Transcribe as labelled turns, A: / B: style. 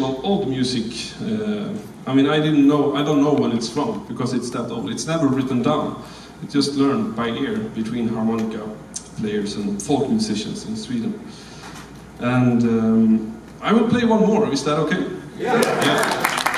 A: tradition of old music. I mean, I don't know when it's from, because it's that old. It's never written down. It's just learned by ear between harmonica players and folk musicians in Sweden. And I will play one more. Is that okay?
B: Yeah.
A: Yeah.